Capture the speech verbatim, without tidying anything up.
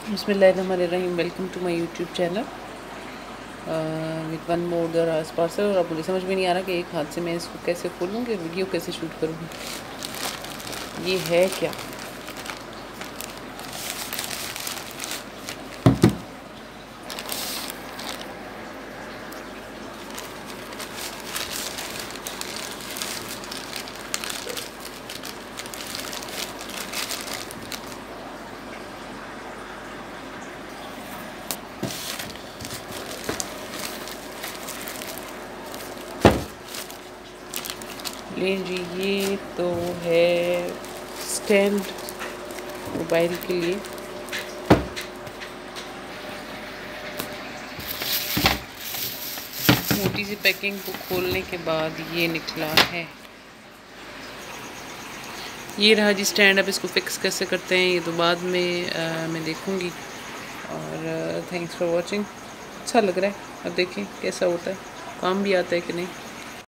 बिस्मिल्लाहिर्रहमानिर्रहीम। Welcome to my YouTube channel with one more Daraz parcel. और अब मुझे समझ में नहीं आ रहा कि एक हाथ से मैं इसको कैसे खोलूँगी, वीडियो कैसे शूट करूँगी। ये है क्या? ले जी, ये तो है स्टैंड मोबाइल के लिए। मोटी सी पैकिंग को खोलने के बाद ये निकला है। ये रहा जी स्टैंड। अब इसको फिक्स कैसे करते हैं ये तो बाद में आ, मैं देखूँगी। और थैंक्स फॉर वॉचिंग। अच्छा लग रहा है, अब देखें कैसा होता है, काम भी आता है कि नहीं।